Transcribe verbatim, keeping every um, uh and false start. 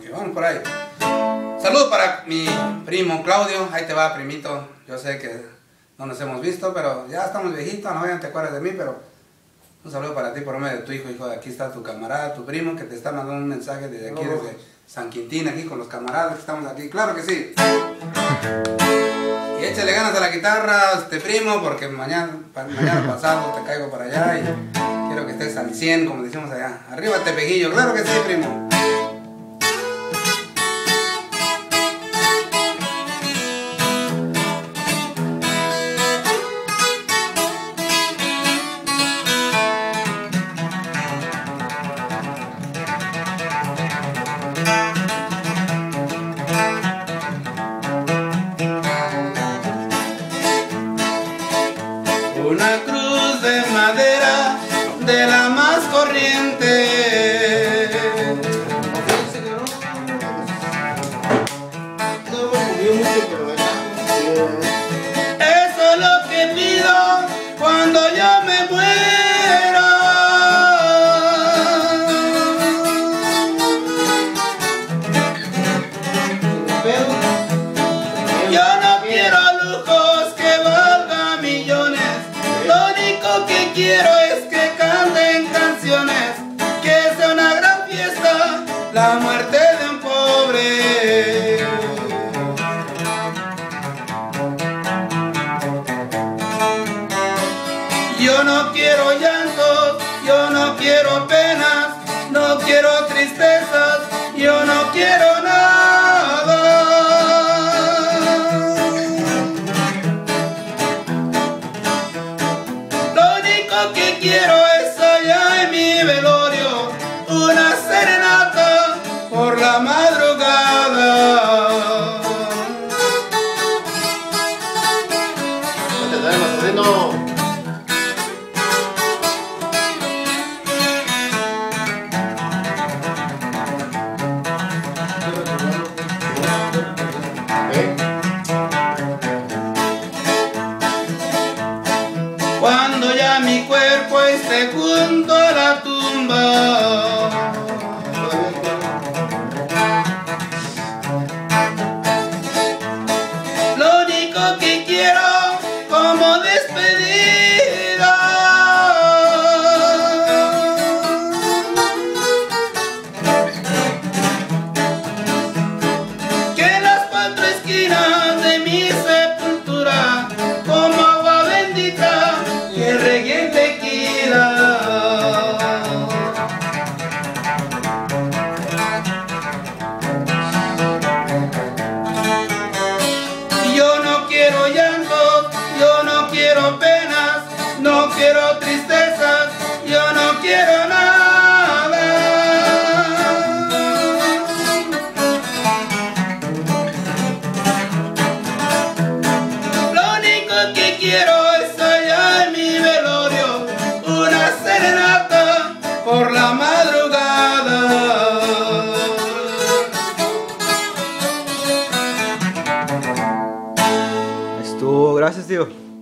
Ok, vamos por ahí. Saludos para mi primo Claudio. Ahí te va, primito. Yo sé que no nos hemos visto, pero ya estamos viejitos. No vayan, te acuerdas de mí, pero un saludo para ti por medio de tu hijo. Hijo, aquí está tu camarada, tu primo, que te está mandando un mensaje desde aquí, desde San Quintín, aquí con los camaradas que estamos aquí. Claro que sí. Y échale ganas a la guitarra, este primo, porque mañana, mañana pasado te caigo para allá y quiero que estés al cien, como decimos allá. Arriba Tepejillo, claro que sí, primo. Una cruz de madera de la más corriente. Eso es lo que pido cuando yo me muera. Yo no quiero lujos que valgan millones. Lo único que quiero es que canten canciones, que sea una gran fiesta la muerte de un pobre. Yo no quiero llantos, yo no quiero penas, no quiero tristezas, yo no quiero nada. Que quiero es allá en mi velorio una serenata por la madrugada. No te duermas, sobrino. Cuando ya mi cuerpo esté junto a la tumba, lo único que quiero como despedida que en las cuatro esquinas de mi sepultura, como agua bendita, que regue tequila. Yo no quiero llantos, yo no quiero penas, no quiero tristezas, yo no quiero nada. Lo único que quiero es allá en mi velorio una serenata por la madrugada. Estuvo, gracias, tío.